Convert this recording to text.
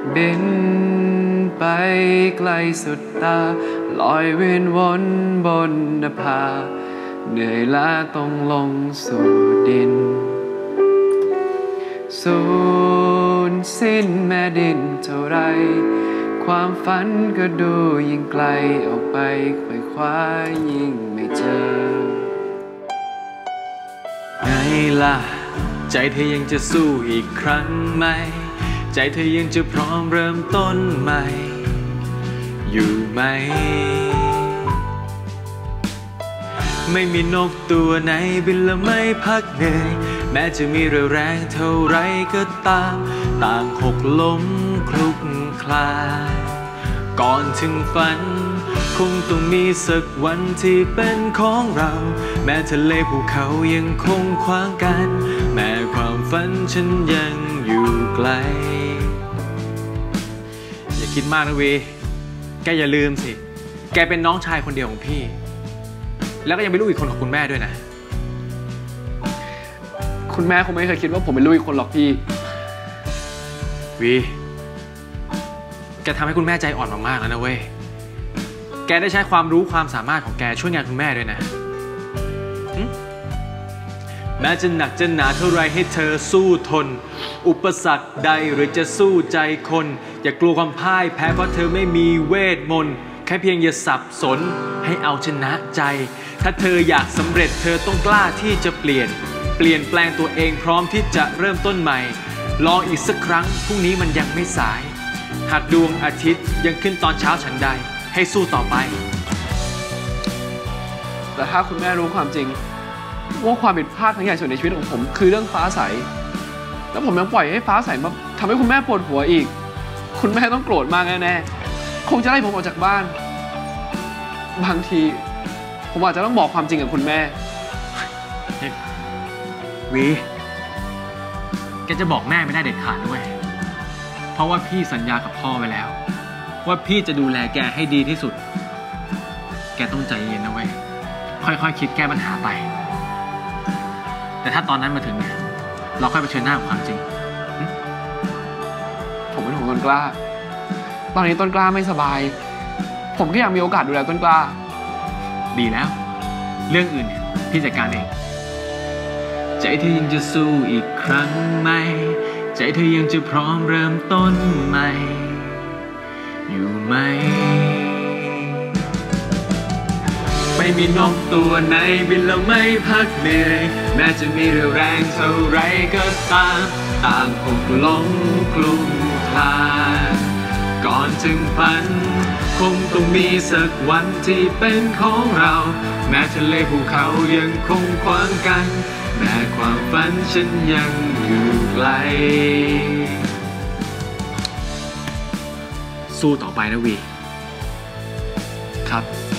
บินไปไกลสุดตาลอยเวียนวนบนนภาเหนื่อยล้าต้องลงสู่ดินสูญสิ้นแม่ดินเท่าไรความฝันก็ดูยิ่งไกลออกไปไขว่คว้ายิ่งไม่เจอไงล่ะใจเธอยังจะสู้อีกครั้งไหมใจเธอยังจะพร้อมเริ่มต้นใหม่อยู่ไหมไม่มีนกตัวไหนบินและไม่พักเหนื่อยแม้จะมีเรี่ยวแรงเท่าไรก็ตามต่างหกล้มคลุกคลานก่อนถึงฝันคงต้องมีสักวันที่เป็นของเราแม้ทะเลภูเขายังคงขวางกันแม้ความฝันฉันยังอยู่ไกลอย่าคิดมากนะวีแกอย่าลืมสิแกเป็นน้องชายคนเดียวของพี่แล้วก็ยังเป็นลูกอีกคนของคุณแม่ด้วยนะคุณแม่คงไม่เคยคิดว่าผมเป็นลูกอีกคนหรอกพี่วีแกทำให้คุณแม่ใจอ่อนมากๆแล้วนะเว้ยแกได้ใช้ความรู้ความสามารถของแกช่วยงานคุณแม่ด้วยนะแม้จะหนักจะหนาเท่าไรให้เธอสู้ทนอุปสรรคใดหรือจะสู้ใจคนอย่ากลัวความพ่ายแพ้เพราะเธอไม่มีเวทมนต์แค่เพียงอย่าสับสนให้เอาชนะใจถ้าเธออยากสำเร็จเธอต้องกล้าที่จะเปลี่ยนแปลงตัวเองพร้อมที่จะเริ่มต้นใหม่ลองอีกสักครั้งพรุ่งนี้มันยังไม่สายหากดวงอาทิตย์ยังขึ้นตอนเช้าฉันใดให้สู้ต่อไปแต่ถ้าคุณแม่รู้ความจริงว่าความผิดพลาดครั้งใหญ่สุดในชีวิตของผมคือเรื่องฟ้าใสแล้วผมยังปล่อยให้ฟ้าใสมาทำให้คุณแม่ปวดหัวอีกคุณแม่ต้องโกรธมากแน่ๆคงจะไล่ผมออกจากบ้านบางทีผมอาจจะต้องบอกความจริงกับคุณแม่วีแกจะบอกแม่ไม่ได้เด็ดขาดด้วยเพราะว่าพี่สัญญากับพ่อไว้แล้วว่าพี่จะดูแลแกให้ดีที่สุดแกต้องใจเย็นนะเว้ยค่อยๆคิดแก้ปัญหาไปแต่ถ้าตอนนั้นมาถึงเนี่ยเราค่อยเผชิญหน้ากับความจริงผมเป็นห่วงต้นกล้าตอนนี้ต้นกล้าไม่สบายผมก็อยากมีโอกาสดูแลต้นกล้าดีแล้วเรื่องอื่นเนี่ยพี่จัดการเองใจเธอยังจะสู้อีกครั้งไหมใจเธอยังจะพร้อมเริ่มต้นใหม่อยู่ไหมไม่มีนกตัวไหนบินแล้วไม่พักเหนื่อยแม้จะมีเรี่ยวแรงเท่าไรก็ตามต่างหกล้มคลุกคลานก่อนถึงฝันคงต้องมีสักวันที่เป็นของเราแม้ทะเลภูเขายังคงขวางกันแม้ความฝันฉันยังอยู่ไกลสู้ต่อไปนะวีครับ